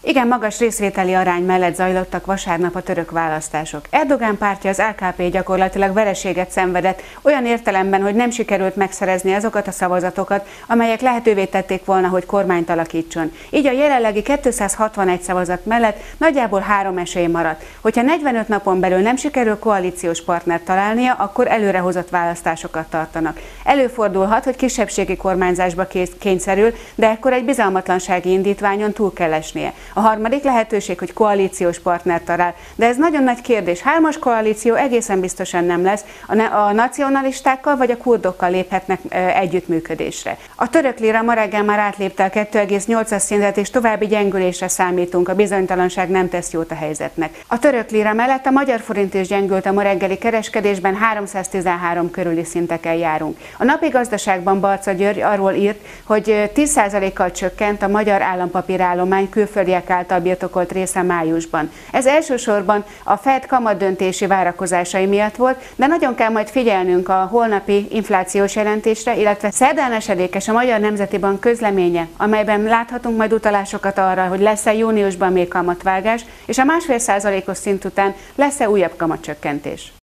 Igen magas részvételi arány mellett zajlottak vasárnap a török választások. Erdogan pártja, az AKP gyakorlatilag vereséget szenvedett, olyan értelemben, hogy nem sikerült megszerezni azokat a szavazatokat, amelyek lehetővé tették volna, hogy kormányt alakítson. Így a jelenlegi 261 szavazat mellett nagyjából 3 esély maradt. Hogyha 45 napon belül nem sikerül koalíciós partnert találnia, akkor előrehozott választásokat tartanak. Előfordulhat, hogy kisebbségi kormányzásba kényszerül, de ekkor egy bizalmatlansági indítványon túl kell esnie. A harmadik lehetőség, hogy koalíciós partnert talál, de ez nagyon nagy kérdés. 3-as koalíció egészen biztosan nem lesz, a nacionalistákkal vagy a kurdokkal léphetnek együttműködésre. A török lira ma reggel már átlépte a 2,8-as szintet, és további gyengülésre számítunk, a bizonytalanság nem tesz jót a helyzetnek. A török lira mellett a magyar forint is gyengült, a ma reggeli kereskedésben 313 körüli szinteken járunk. A napi gazdaságban Barca György arról írt, hogy 10%-kal csökkent a magyar állampapírállomány külföldiek által birtokolt része májusban. Ez elsősorban a Fed kamatdöntési várakozásai miatt volt, de nagyon kell majd figyelnünk a holnapi inflációs jelentésre, illetve szerdán esedékes a Magyar Nemzeti Bank közleménye, amelyben láthatunk majd utalásokat arra, hogy lesz-e júniusban még kamatvágás, és a 1,5%-os szint után lesz-e újabb kamatcsökkentés.